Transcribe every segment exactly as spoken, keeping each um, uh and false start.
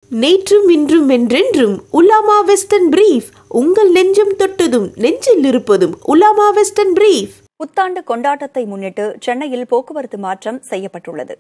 நேற்றும் இன்றும் என்றென்றும் உலாமா வெஸ்டர்ன் பிரீஃப், உங்கள் நெஞ்சம் தொட்டதும் நெஞ்சில் இருப்பதும் உலாமா வெஸ்டர்ன் பிரீஃப். புத்தாண்டு கொண்டாட்டத்தை முன்னிட்டு சென்னையில் போக்குவரத்து மாற்றம் செய்யப்பட்டுள்ளது.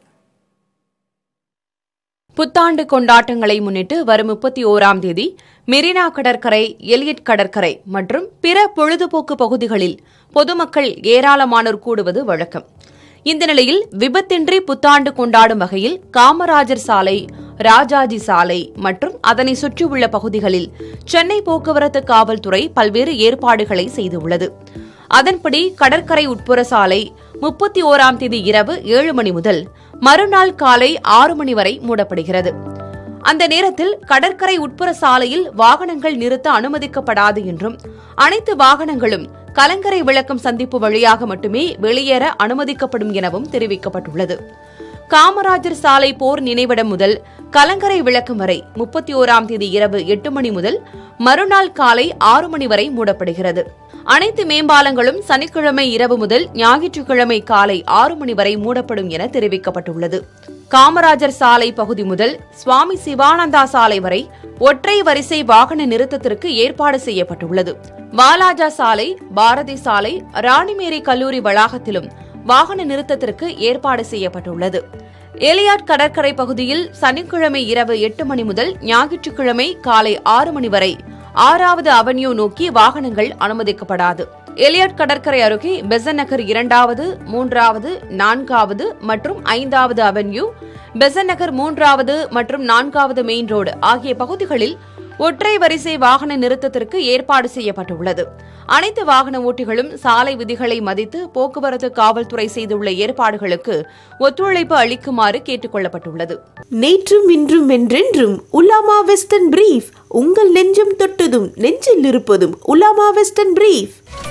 புத்தாண்டு கொண்டாட்டங்களை முன்னிட்டு வரும் முப்பத்தி ஓராம் தேதி மெரினா கடற்கரை, எலியட் கடற்கரை மற்றும் பிற பொழுதுபோக்கு பகுதிகளில் பொதுமக்கள் ஏராளமானோர் கூடுவது வழக்கம். இந்த நிலையில் விபத்தின்றி புத்தாண்டு கொண்டாடும் வகையில் காமராஜர் சாலை, ராஜாஜி சாலை மற்றும் அதனை சுற்றியுள்ள பகுதிகளில் சென்னை போக்குவரத்து காவல்துறை பல்வேறு ஏற்பாடுகளை செய்துள்ளது. அதன்படி கடற்கரை உட்புற சாலை முப்பத்தி ஓராம் தேதி இரவு ஏழு மணி முதல் மறுநாள் காலை ஆறு மணி வரை மூடப்படுகிறது. அந்த நேரத்தில் கடற்கரை உட்புற சாலையில் வாகனங்கள் நிறுத்த அனுமதிக்கப்படாது என்றும் அனைத்து வாகனங்களும் கலங்கரை விளக்கம் சந்திப்பு வழியாக மட்டுமே வெளியேற அனுமதிக்கப்படும் எனவும் தெரிவிக்கப்பட்டுள்ளது. காமராஜர் சாலை போர் நினைவிடம் முதல் கலங்கரை விளக்கம் வரை முப்பத்தி ஓராம் தேதி இரவு எட்டு மணி முதல் மறுநாள் காலை ஆறு மணி வரை மூடப்படுகிறது. அனைத்து மேம்பாலங்களும் சனிக்கிழமை இரவு முதல் ஞாயிற்றுக்கிழமை காலை ஆறு மணி வரை மூடப்படும் என தெரிவிக்கப்பட்டுள்ளது. காமராஜர் சாலை பகுதி முதல் சுவாமி சிவானந்தா சாலை வரை ஒற்றை வரிசை வாகன நிறுத்தத்திற்கு ஏற்பாடு செய்யப்பட்டுள்ளது. வாலாஜா சாலை, பாரதி சாலை, ராணிமேரி கல்லூரி வளாகத்திலும் வாகன நிறுத்தத்திற்கு ஏற்பாடு செய்யப்பட்டுள்ளது. எலியாட் கடற்கரை பகுதியில் சனிக்கிழமை இரவு எட்டு மணி முதல் ஞாயிற்றுக்கிழமை காலை ஆறு மணி வரை ஆறாவது அவென்யூ நோக்கி வாகனங்கள் அனுமதிக்கப்படாது. எலியாட் கடற்கரை அருகே பெசன்ட் நகர் இரண்டாவது, மூன்றாவது, நான்காவது மற்றும் ஐந்தாவது அவென்யூ, பெசன்ட் நகர் மூன்றாவது மற்றும் நான்காவது மெயின் ரோடு ஆகிய பகுதிகளில் ஒற்றை வரிசை வாகன நிறுத்தத்திற்கு ஏற்பாடு செய்யப்பட்டுள்ளது. அனைத்து வாகன ஓட்டிகளும் சாலை விதிகளை மதித்து போக்குவரத்து காவல்துறை செய்துள்ள ஏற்பாடுகளுக்கு ஒத்துழைப்பு அளிக்குமாறு கேட்டுக் கொள்ளப்பட்டுள்ளது. நேற்றும் இன்றும் என்றென்றும் உலாமா வெஸ்டர்ன் பிரீஃப், உங்கள் நெஞ்சம் தொட்டதும் நெஞ்சில் இருப்பதும் உலாமா வெஸ்டர்ன் பிரீஃப்.